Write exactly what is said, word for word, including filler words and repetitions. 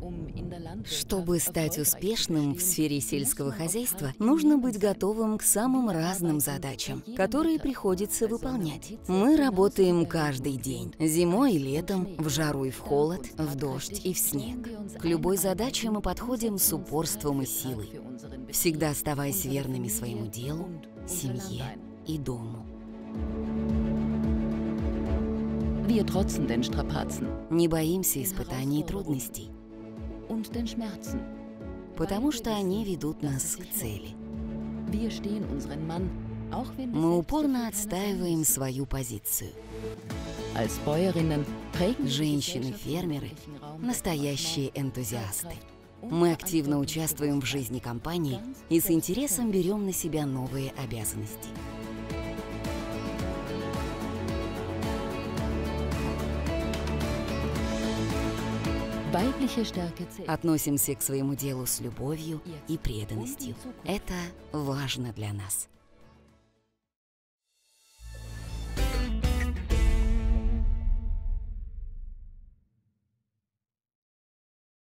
Чтобы стать успешным в сфере сельского хозяйства, нужно быть готовым к самым разным задачам, которые приходится выполнять. Мы работаем каждый день, зимой и летом, в жару и в холод, в дождь и в снег. К любой задаче мы подходим с упорством и силой, всегда оставаясь верными своему делу, семье и дому. Не боимся испытаний и трудностей, потому что они ведут нас к цели. Мы упорно отстаиваем свою позицию. Женщины-фермеры – настоящие энтузиасты. Мы активно участвуем в жизни компании и с интересом берем на себя новые обязанности. Относимся к своему делу с любовью и преданностью. Это важно для нас.